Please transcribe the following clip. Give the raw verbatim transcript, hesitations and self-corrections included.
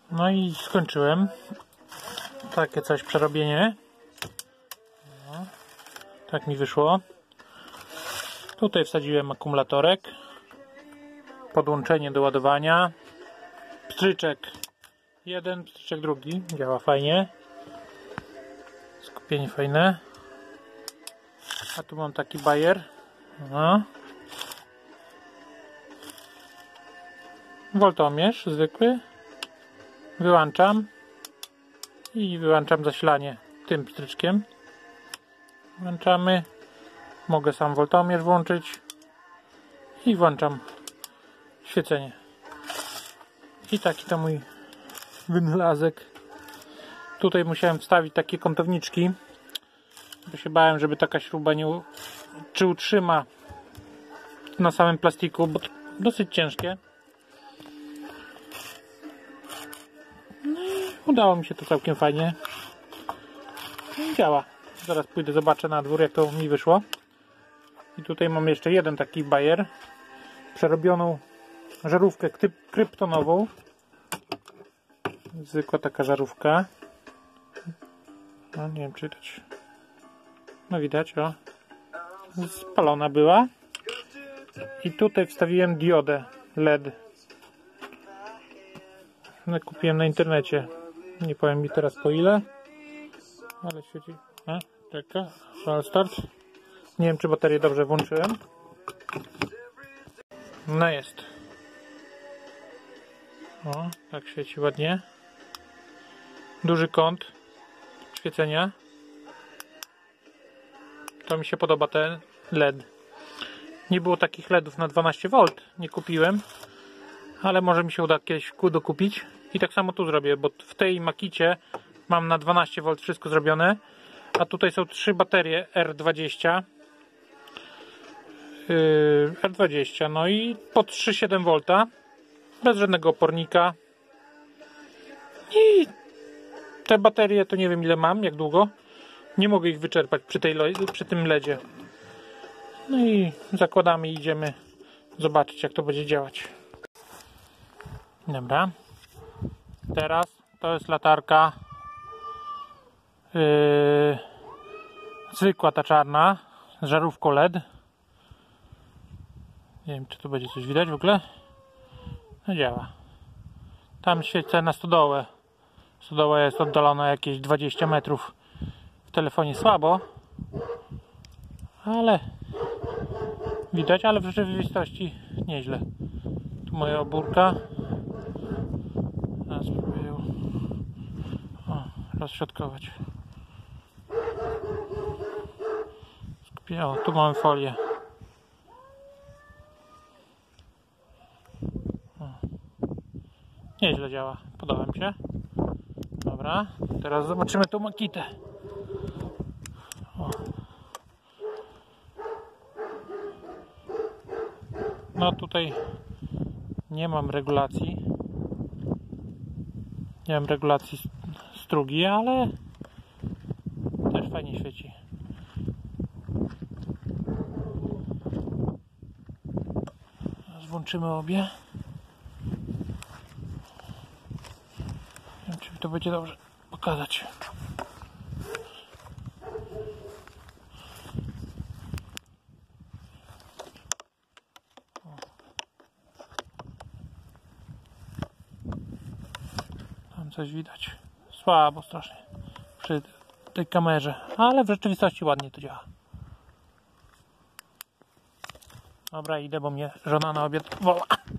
No i skończyłem. Takie coś przerobienie. No, tak mi wyszło. Tutaj wsadziłem akumulatorek. Podłączenie do ładowania. Pstryczek jeden, pstryczek drugi. Działa fajnie. Skupienie fajne. A tu mam taki bajer. No. Woltomierz zwykły. Wyłączam. I wyłączam zasilanie tym pstryczkiem. Włączamy. Mogę sam woltomierz włączyć. I włączam świecenie. I taki to mój wynalazek. Tutaj musiałem wstawić takie kątowniczki, bo się bałem, żeby taka śruba nie u... czy utrzyma na samym plastiku, bo to dosyć ciężkie. No i udało mi się to całkiem fajnie. No i działa. Zaraz pójdę, zobaczę na dwór, jak to mi wyszło. I tutaj mam jeszcze jeden taki bajer. Przerobioną żarówkę kryptonową. Zwykła taka żarówka. No nie wiem, czy widać. No widać, o. Spalona była. I tutaj wstawiłem diodę L E D. No, kupiłem na internecie. Nie powiem mi teraz po ile. Ale świeci. A, czeka. Start. Nie wiem, czy baterię dobrze włączyłem. No jest. O, tak świeci ładnie. Duży kąt świecenia. To mi się podoba ten L E D. Nie było takich L E Dów na dwanaście wolt. Nie kupiłem. Ale może mi się uda kiedyś dokupić. I tak samo tu zrobię, bo w tej Makicie mam na dwanaście wolt wszystko zrobione. A tutaj są trzy baterie R dwadzieścia. Yy, R dwadzieścia. No i po trzy przecinek siedem wolta. Bez żadnego opornika. I te baterie to nie wiem ile mam, jak długo. Nie mogę ich wyczerpać przy, tej, przy tym ledzie. No i zakładamy i idziemy zobaczyć, jak to będzie działać. Dobra. Teraz to jest latarka yy, zwykła, ta czarna, z żarówką L E D. Nie wiem, czy tu będzie coś widać w ogóle. No działa. Tam świecę na stodołę. Stodoła jest oddalona jakieś dwadzieścia metrów. W telefonie słabo, ale widać, ale w rzeczywistości nieźle. Tu moja obórka. Teraz spróbuję o, rozśrodkować. Skupię. O, tu mamy folię. O. Nieźle działa. Podoba mi się. Dobra, teraz zobaczymy tą Makitę. O. No tutaj nie mam regulacji. Nie mam regulacji strugi, ale też fajnie świeci. Teraz włączymy obie. Nie wiem, czy mi to będzie dobrze pokazać. Tam coś widać. Słabo strasznie przy tej kamerze, ale w rzeczywistości ładnie to działa. Dobra, idę, bo mnie żona na obiad woła.